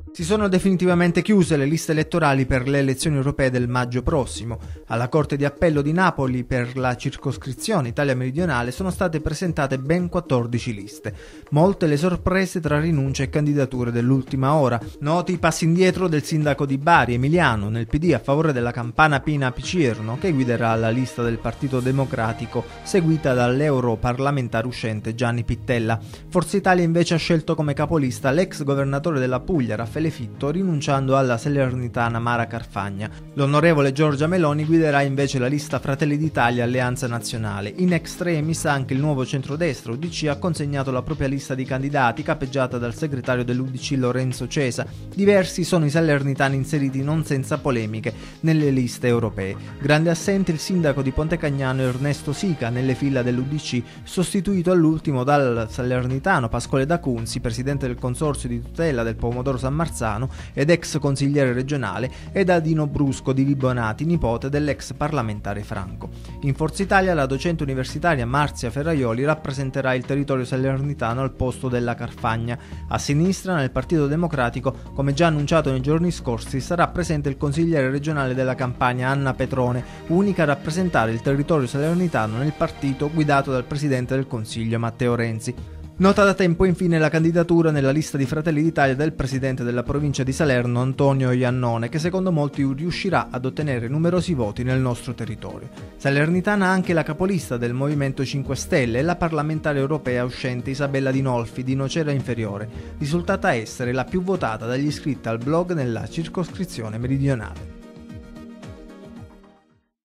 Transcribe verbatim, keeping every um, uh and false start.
Si sono definitivamente chiuse le liste elettorali per le elezioni europee del maggio prossimo. Alla Corte di Appello di Napoli per la circoscrizione Italia Meridionale sono state presentate ben quattordici liste. Molte le sorprese tra rinunce e candidature dell'ultima ora. Noti i passi indietro del sindaco di Bari, Emiliano, nel P D a favore della campana Pina Picierno, che guiderà la lista del Partito Democratico, seguita dall'europarlamentare uscente Gianni Pittella. Forza Italia invece ha scelto come capolista l'ex governatore della Puglia, Raffaele Fitto, rinunciando alla salernitana Mara Carfagna. L'onorevole Giorgia Meloni guiderà invece la lista Fratelli d'Italia Alleanza Nazionale. In extremis anche il nuovo centrodestra U D C ha consegnato la propria lista di candidati, capeggiata dal segretario dell'U D C Lorenzo Cesa. Diversi sono i salernitani inseriti non senza polemiche nelle liste europee. Grande assente il sindaco di Pontecagnano Ernesto Sica nelle fila dell'U D C, sostituito all'ultimo dal salernitano Pasquale D'Acunzi, presidente del consorzio di tutela del pomodoro San Marzano ed ex consigliere regionale, e da Dino Brusco di Vibonati, nipote dell'ex parlamentare Franco. In Forza Italia la docente universitaria Marzia Ferraioli rappresenterà il territorio salernitano al posto della Carfagna. A sinistra, nel Partito Democratico, come già annunciato nei giorni scorsi, sarà presente il consigliere regionale della Campania Anna Petrone, unica a rappresentare il territorio salernitano nel partito guidato dal presidente del Consiglio Matteo Renzi. Nota da tempo infine la candidatura nella lista di Fratelli d'Italia del presidente della provincia di Salerno Antonio Iannone, che secondo molti riuscirà ad ottenere numerosi voti nel nostro territorio. Salernitana anche la capolista del Movimento cinque Stelle e la parlamentare europea uscente Isabella Dinolfi di Nocera Inferiore, risultata essere la più votata dagli iscritti al blog nella circoscrizione meridionale.